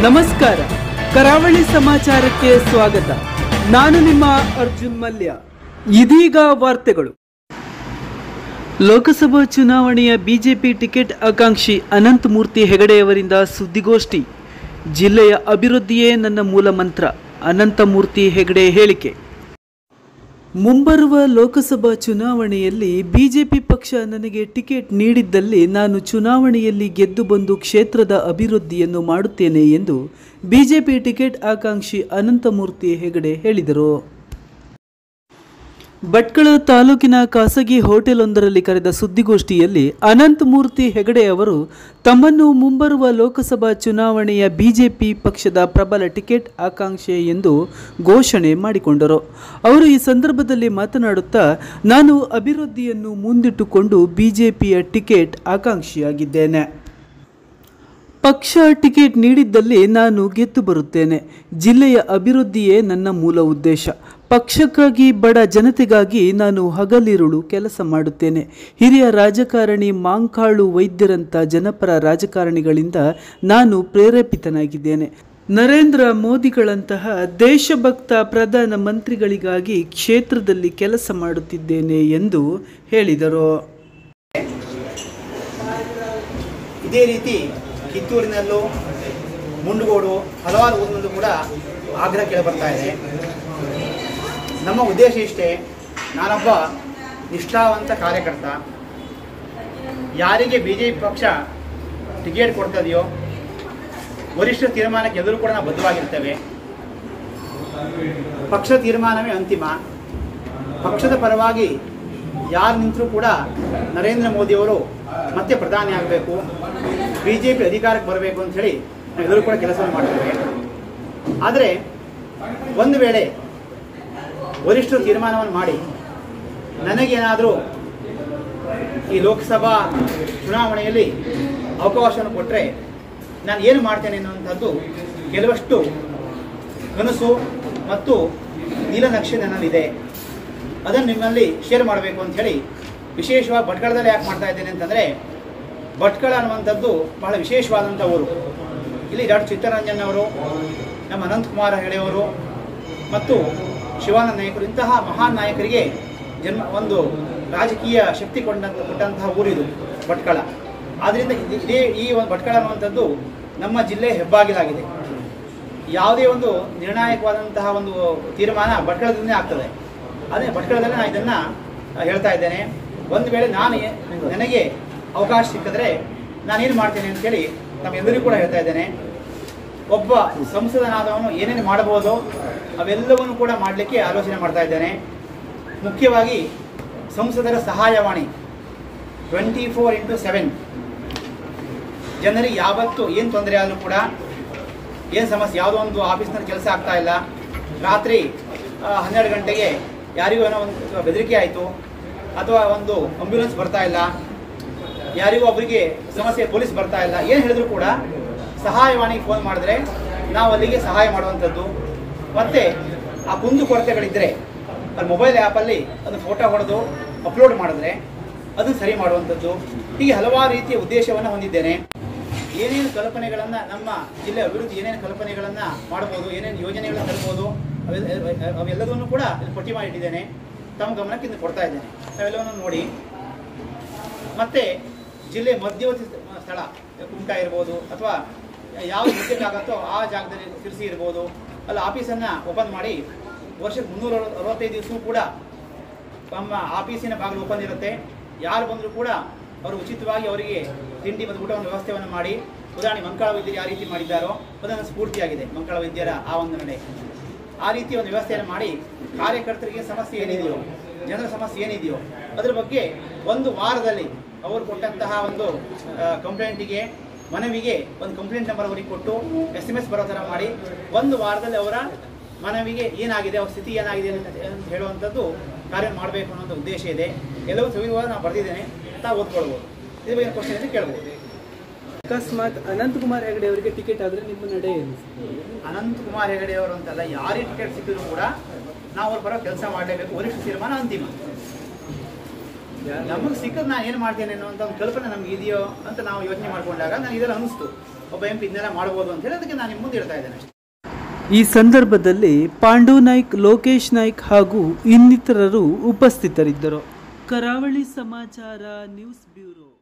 ನಮಸ್ಕಾರ, ಕರಾವಳಿ ಸಮಾಚಾರಕ್ಕೆ ಸ್ವಾಗತ. ನಾನು ನಿಮ್ಮ ಅರ್ಜುನ್ ಮಲ್ಯ. ಇದೀಗ ವಾರ್ತೆಗಳು. ಲೋಕಸಭಾ ಚುನಾವಣೆಯ ಬಿಜೆಪಿ ಟಿಕೆಟ್ ಆಕಾಂಕ್ಷಿ ಅನಂತಮೂರ್ತಿ ಹೆಗಡೆಯವರಿಂದ ಸುದ್ದಿಗೋಷ್ಠಿ. ಜಿಲ್ಲೆಯ ಅಭಿವೃದ್ಧಿಯೇ ನನ್ನ ಮೂಲ ಮಂತ್ರ, ಅನಂತಮೂರ್ತಿ ಹೆಗಡೆ ಹೇಳಿಕೆ. ಮುಂಬರುವ ಲೋಕಸಭಾ ಚುನಾವಣೆಯಲ್ಲಿ ಬಿಜೆಪಿ ಪಕ್ಷ ನನಗೆ ಟಿಕೆಟ್ ನೀಡಿದ್ದಲ್ಲಿ ನಾನು ಚುನಾವಣೆಯಲ್ಲಿ ಗೆದ್ದು ಬಂದು ಕ್ಷೇತ್ರದ ಅಭಿವೃದ್ಧಿಯನ್ನು ಮಾಡುತ್ತೇನೆ ಎಂದು ಬಿಜೆಪಿ ಟಿಕೆಟ್ ಆಕಾಂಕ್ಷಿ ಅನಂತಮೂರ್ತಿ ಹೆಗಡೆ ಹೇಳಿದರು. ಭಟ್ಕಳ ತಾಲೂಕಿನ ಖಾಸಗಿ ಹೋಟೆಲೊಂದರಲ್ಲಿ ಕರೆದ ಸುದ್ದಿಗೋಷ್ಠಿಯಲ್ಲಿ ಅನಂತಮೂರ್ತಿ ಹೆಗಡೆ ಅವರು ತಮ್ಮನ್ನು ಮುಂಬರುವ ಲೋಕಸಭಾ ಚುನಾವಣೆಯ ಬಿಜೆಪಿ ಪಕ್ಷದ ಪ್ರಬಲ ಟಿಕೆಟ್ ಆಕಾಂಕ್ಷಿ ಎಂದು ಘೋಷಣೆ ಮಾಡಿಕೊಂಡರು. ಅವರು ಈ ಸಂದರ್ಭದಲ್ಲಿ ಮಾತನಾಡುತ್ತಾ, ನಾನು ಅಭಿವೃದ್ಧಿಯನ್ನು ಮುಂದಿಟ್ಟುಕೊಂಡು ಬಿಜೆಪಿಯ ಟಿಕೆಟ್ ಆಕಾಂಕ್ಷಿಯಾಗಿದ್ದೇನೆ. ಪಕ್ಷ ಟಿಕೆಟ್ ನೀಡಿದ್ದಲ್ಲಿ ನಾನು ಗೆದ್ದು ಬರುತ್ತೇನೆ. ಜಿಲ್ಲೆಯ ಅಭಿವೃದ್ಧಿಯೇ ನನ್ನ ಮೂಲ ಉದ್ದೇಶ. ಪಕ್ಷಕ್ಕಾಗಿ, ಬಡ ಜನತೆಗಾಗಿ ನಾನು ಹಗಲಿರುಳು ಕೆಲಸ ಮಾಡುತ್ತೇನೆ. ಹಿರಿಯ ರಾಜಕಾರಣಿ ಮಾಂಕಾಳು ವೈದ್ಯರಂಥ ಜನಪರ ರಾಜಕಾರಣಿಗಳಿಂದ ನಾನು ಪ್ರೇರೇಪಿತನಾಗಿದ್ದೇನೆ. ನರೇಂದ್ರ ಮೋದಿಗಳಂತಹ ದೇಶಭಕ್ತ ಪ್ರಧಾನ ಮಂತ್ರಿಗಳಿಗಾಗಿ ಕ್ಷೇತ್ರದಲ್ಲಿ ಕೆಲಸ ಮಾಡುತ್ತಿದ್ದೇನೆ ಎಂದು ಹೇಳಿದರು. ಇದೇ ರೀತಿ ಕಿತ್ತೂರಿನಲ್ಲೂ, ಮುಂಡಗೋಡು, ಹಲವಾರು ಊರಿನಲ್ಲೂ ಕೂಡ ಆಗ್ರಹ ಕೇಳಿ ಬರ್ತಾ ಇದೆ. ನಮ್ಮ ಉದ್ದೇಶ ಇಷ್ಟೇ, ನಾನೊಬ್ಬ ನಿಷ್ಠಾವಂತ ಕಾರ್ಯಕರ್ತ. ಯಾರಿಗೆ ಬಿಜೆಪಿ ಪಕ್ಷ ಟಿಕೆಟ್ ಕೊಡ್ತದೆಯೋ ವರಿಷ್ಠ ತೀರ್ಮಾನಕ್ಕೆ ಎಲ್ಲರೂ ಕೂಡ ನಾವು ಬದ್ಧವಾಗಿರ್ತೇವೆ. ಪಕ್ಷ ತೀರ್ಮಾನವೇ ಅಂತಿಮ. ಪಕ್ಷದ ಪರವಾಗಿ ಯಾರು ನಿಂತರೂ ಕೂಡ ನರೇಂದ್ರ ಮೋದಿಯವರು ಮತ್ತೆ ಪ್ರಧಾನಿ ಆಗಬೇಕು, ಬಿಜೆಪಿ ಅಧಿಕಾರಕ್ಕೆ ಬರಬೇಕು ಅಂತ ಹೇಳಿ ನಾವೆಲ್ಲರೂ ಕೂಡ ಕೆಲಸವನ್ನು ಮಾಡ್ತೇವೆ. ಆದರೆ ಒಂದು ವೇಳೆ ವರಿಷ್ಠರು ತೀರ್ಮಾನವನ್ನು ಮಾಡಿ ನನಗೇನಾದರೂ ಈ ಲೋಕಸಭಾ ಚುನಾವಣೆಯಲ್ಲಿ ಅವಕಾಶವನ್ನು ಕೊಟ್ಟರೆ ನಾನು ಏನು ಮಾಡ್ತೇನೆ ಅನ್ನುವಂಥದ್ದು ಕೆಲವಷ್ಟು ಕನಸು ಮತ್ತು ನೀಲನಕ್ಷೆ ನನ್ನಲ್ಲಿದೆ. ಅದನ್ನು ನಿಮ್ಮಲ್ಲಿ ಶೇರ್ ಮಾಡಬೇಕು ಅಂತ ಹೇಳಿ ವಿಶೇಷವಾಗಿ ಭಟ್ಕಳದಲ್ಲಿ ಯಾಕೆ ಮಾಡ್ತಾ ಇದ್ದೇನೆ ಅಂತಂದರೆ, ಭಟ್ಕಳ ಅನ್ನುವಂಥದ್ದು ಬಹಳ ವಿಶೇಷವಾದಂಥ ಊರು. ಇಲ್ಲಿ ಡಾಕ್ಟರ್ ಚಿತ್ತರಂಜನ್ ಅವರು, ನಮ್ಮ ಅನಂತಕುಮಾರ ಹೆಗಡೆಯವರು ಮತ್ತು ಶಿವಾನಂದ ನಾಯಕರು, ಇಂತಹ ಮಹಾನ್ ನಾಯಕರಿಗೆ ಒಂದು ರಾಜಕೀಯ ಶಕ್ತಿ ಕೊಟ್ಟಂತಹ ಊರಿದು ಭಟ್ಕಳ. ಆದ್ದರಿಂದ ಈ ಒಂದು ಭಟ್ಕಳ ಅನ್ನುವಂಥದ್ದು ನಮ್ಮ ಜಿಲ್ಲೆ ಹೆಬ್ಬಾಗಿಲಾಗಿದೆ. ಯಾವುದೇ ಒಂದು ನಿರ್ಣಾಯಕವಾದಂತಹ ಒಂದು ತೀರ್ಮಾನ ಭಟ್ಕಳದಿಂದಲೇ ಆಗ್ತದೆ. ಅದೇ ಭಟ್ಕಳದಲ್ಲಿ ನಾನು ಇದನ್ನು ಹೇಳ್ತಾ ಇದ್ದೇನೆ. ಒಂದು ವೇಳೆ ನನಗೆ ಅವಕಾಶ ಸಿಕ್ಕಿದ್ರೆ ನಾನೇನು ಮಾಡ್ತೇನೆ ಅಂತೇಳಿ ನಮ್ಮೆಲ್ಲರಿಗೂ ಕೂಡ ಹೇಳ್ತಾ ಇದ್ದೇನೆ. ಒಬ್ಬ ಸಂಸದನಾದವನು ಏನೇನು ಮಾಡಬಹುದು ಅವೆಲ್ಲವನ್ನು ಕೂಡ ಮಾಡಲಿಕ್ಕೆ ಆಲೋಚನೆ ಮಾಡ್ತಾ ಇದ್ದೇನೆ. ಮುಖ್ಯವಾಗಿ ಸಂಸದರ ಸಹಾಯವಾಣಿ 24x7 ಜನರಿಗೆ ಯಾವತ್ತು ಏನು ತೊಂದರೆ ಆದರೂ ಕೂಡ, ಏನು ಸಮಸ್ಯೆ, ಯಾವುದೋ ಒಂದು ಆಫೀಸ್ನಲ್ಲಿ ಕೆಲಸ ಆಗ್ತಾ ಇಲ್ಲ, ರಾತ್ರಿ 12 ಗಂಟೆಗೆ ಯಾರಿಗೂ ಏನೋ ಒಂದು ಬೆದರಿಕೆ ಆಯಿತು, ಅಥವಾ ಒಂದು ಆಂಬ್ಯುಲೆನ್ಸ್ ಬರ್ತಾ ಇಲ್ಲ, ಯಾರಿಗೂ ಒಬ್ಬರಿಗೆ ಸಮಸ್ಯೆ, ಪೊಲೀಸ್ ಬರ್ತಾ ಇಲ್ಲ, ಏನು ಹೇಳಿದ್ರು ಕೂಡ ಸಹಾಯವಾಣಿಗೆ ಫೋನ್ ಮಾಡಿದ್ರೆ ನಾವು ಅಲ್ಲಿಗೆ ಸಹಾಯ ಮಾಡುವಂಥದ್ದು. ಮತ್ತು ಆ ಕುಂದು ಕೊರತೆಗಳಿದ್ದರೆ ಅಲ್ಲಿ ಮೊಬೈಲ್ ಆ್ಯಪಲ್ಲಿ ಅದು ಫೋಟೋ ಹೊಡೆದು ಅಪ್ಲೋಡ್ ಮಾಡಿದ್ರೆ ಅದನ್ನು ಸರಿ ಮಾಡುವಂಥದ್ದು. ಹೀಗೆ ಹಲವಾರು ರೀತಿಯ ಉದ್ದೇಶವನ್ನು ಹೊಂದಿದ್ದೇನೆ. ಏನೇನು ಕಲ್ಪನೆಗಳನ್ನು, ನಮ್ಮ ಜಿಲ್ಲೆ ಅಭಿವೃದ್ಧಿ ಏನೇನು ಕಲ್ಪನೆಗಳನ್ನು ಮಾಡ್ಬೋದು, ಏನೇನು ಯೋಜನೆಗಳನ್ನು ತರ್ಬೋದು, ಅವೆಲ್ಲದನ್ನು ಕೂಡ ಇಲ್ಲಿ ಪಟ್ಟಿ ಮಾಡಿಟ್ಟಿದ್ದೇನೆ. ತಮ್ಮ ಗಮನಕ್ಕೆ ಇಂದು ಕೊಡ್ತಾ ಇದ್ದೇನೆ. ನಾವೆಲ್ಲವನ್ನು ನೋಡಿ. ಮತ್ತು ಜಿಲ್ಲೆ ಮಧ್ಯವರ್ತಿ ಸ್ಥಳ ಕುಮಟಾ ಇರ್ಬೋದು, ಅಥವಾ ಯಾವ ಮಧ್ಯಕ್ಕಾಗತ್ತೋ ಆ ಜಾಗದಲ್ಲಿ ತಿರ್ಸಿ ಇರ್ಬೋದು, ಅಲ್ಲಿ ಆಫೀಸನ್ನು ಓಪನ್ ಮಾಡಿ ವರ್ಷಕ್ಕೆ 365 ದಿವಸವೂ ಕೂಡ ನಮ್ಮ ಆಫೀಸಿನ ಬಾಗಿಲು ಓಪನ್ ಇರುತ್ತೆ. ಯಾರು ಬಂದರೂ ಕೂಡ ಅವರು ಉಚಿತವಾಗಿ ಅವರಿಗೆ ತಿಂಡಿ ಮತ್ತು ಊಟವನ್ನು ವ್ಯವಸ್ಥೆಯನ್ನು ಮಾಡಿ, ಉದಾಹರಣೆ ಮಂಕಾಳ ವೈದ್ಯರು ಯಾವ ರೀತಿ ಮಾಡಿದ್ದಾರೋ ಅದನ್ನು ಸ್ಫೂರ್ತಿಯಾಗಿದೆ ಮಂಕಾಳ ವೈದ್ಯರ ಆ ಒಂದು ನಡೆ. ಆ ರೀತಿ ಒಂದು ವ್ಯವಸ್ಥೆಯನ್ನು ಮಾಡಿ ಕಾರ್ಯಕರ್ತರಿಗೆ ಸಮಸ್ಯೆ ಏನಿದೆಯೋ, ಜನರ ಸಮಸ್ಯೆ ಏನಿದೆಯೋ ಅದರ ಬಗ್ಗೆ ಒಂದು ವಾರದಲ್ಲಿ ಅವರು ಕೊಟ್ಟಂತಹ ಒಂದು ಕಂಪ್ಲೇಂಟಿಗೆ, ಮನವಿಗೆ ಒಂದು ಕಂಪ್ಲೇಂಟ್ ನಂಬರ್ ಅವರಿಗೆ ಕೊಟ್ಟು SMS ಬರೋ ಥರ ಮಾಡಿ ಒಂದು ವಾರದಲ್ಲಿ ಅವರ ಮನವಿಗೆ ಏನಾಗಿದೆ, ಅವ್ರ ಸ್ಥಿತಿ ಏನಾಗಿದೆ ಅಂತ ಹೇಳುವಂಥದ್ದು ಕಾರ್ಯ ಮಾಡಬೇಕು ಅನ್ನೋ ಉದ್ದೇಶ ಇದೆ. ಎಲ್ಲವೂ ಸವಿಧವಾಗಿ ನಾನು ಬರೆದಿದ್ದೇನೆ, ತಾವು ಓದ್ಕೊಳ್ಬೋದು. ಇದ್ರ ಬಗ್ಗೆ ಕ್ವಶನ್ ಅಂತ ಕೇಳ್ಬೋದು. ಅಕಸ್ಮಾತ್ ಅನಂತಕುಮಾರ್ ಹೆಗಡೆ ಅವರಿಗೆ ಟಿಕೆಟ್ ಆದರೆ ನಿಮ್ಮ ನಡೆ ಏನು? ಅನಂತಕುಮಾರ್ ಹೆಗಡೆ ಅವರು ಅಂತಲ್ಲ, ಯಾರಿಗೆ ಟಿಕೆಟ್ ಸಿಕ್ಕಿದ್ರು ಕೂಡ ನಾವು ಅವ್ರ ಪರ ಕೆಲಸ ಮಾಡಲೇಬೇಕು. ವರಿಷ್ಠ ತೀರ್ಮಾನ ಅಂತಿಮ. ನಮಗೆ ಸಿಕ್ಕದ್ ನಾನು ಏನು ಮಾಡ್ತೇನೆ ಅನ್ನುವಂಥ ಒಂದು ಕಲ್ಪನೆ ನಮ್ಗೆ ಇದೆಯೋ ಅಂತ ನಾವು ಯೋಚನೆ ಮಾಡ್ಕೊಂಡಾಗ ನನಗೆ ಇದೆಲ್ಲ ಅನಿಸ್ತು. ಒಬ್ಬ MP ಇದನ್ನೆಲ್ಲ ಮಾಡ್ಬೋದು ಅಂತ ಹೇಳಿ ಅದಕ್ಕೆ ನಾನು ನಿಮ್ಮ ಮುಂದೆ ಹೇಳ್ತಾ ಇದ್ದೇನೆ. ಈ ಸಂದರ್ಭದಲ್ಲಿ ಪಾಂಡು ನಾಯ್ಕ್, ಲೋಕೇಶ್ ನಾಯ್ಕ್ ಹಾಗೂ ಇನ್ನಿತರರು ಉಪಸ್ಥಿತರಿದ್ದರು. ಕರಾವಳಿ ಸಮಾಚಾರ ನ್ಯೂಸ್ ಬ್ಯೂರೋ.